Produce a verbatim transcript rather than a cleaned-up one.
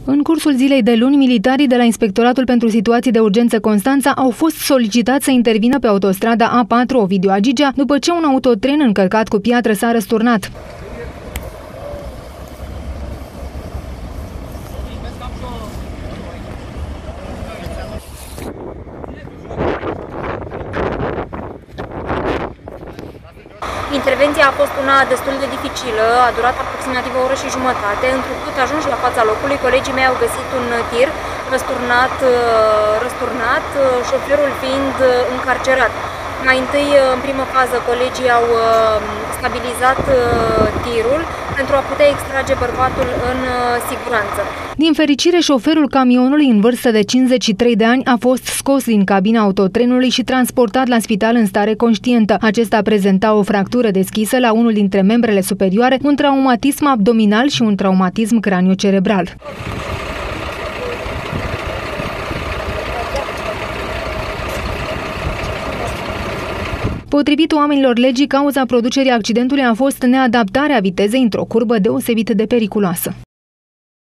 În cursul zilei de luni, militarii de la Inspectoratul pentru Situații de Urgență Constanța au fost solicitați să intervină pe autostrada A patru Ovidiu Agigea după ce un autotren încărcat cu piatră s-a răsturnat. Intervenția a fost una destul de dificilă, a durat aproximativ o oră și jumătate, întrucât ajunși la fața locului, colegii mei au găsit un tir răsturnat, răsturnat, șoferul fiind încarcerat. Mai întâi, în primă fază, colegii au stabilizat tirul pentru a putea extrage bărbatul în siguranță. Din fericire, șoferul camionului în vârstă de cincizeci și trei de ani a fost scos din cabina autotrenului și transportat la spital în stare conștientă. Acesta prezenta o fractură deschisă la unul dintre membrele superioare, un traumatism abdominal și un traumatism craniocerebral. Potrivit oamenilor legii, cauza producerii accidentului a fost neadaptarea vitezei într-o curbă deosebit de periculoasă.